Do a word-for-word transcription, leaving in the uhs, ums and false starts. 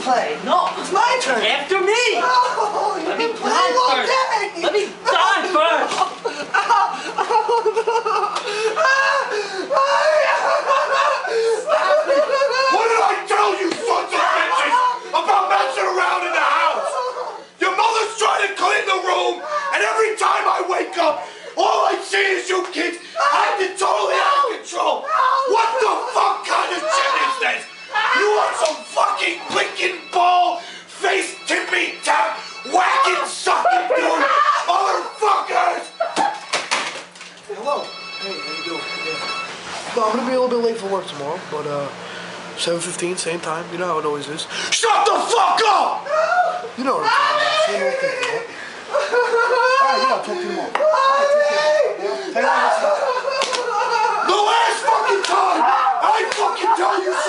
play. No. It's my turn. After me. Oh, Let me play die all first. day. Let me die first. What did I tell you, sons of bitches, about messing around in the house? Your mother's trying to clean the room, and every time I wake up, all I see is you kids acting totally out of control. What the fuck kind of shit is this? You want some fucking blinking ball, face tippy tap, whacking sucking dude, motherfuckers! Hello. Hey, how you doing? Yeah. No, I'm gonna be a little bit late for work tomorrow, but uh, seven fifteen, same time. You know how it always is. Shut the fuck up! You know what I'm talking about. Same old thing, you know? Alright, yeah, I'll talk to you tomorrow. Alright, take care. Hey, listen. The last fucking time I fucking tell you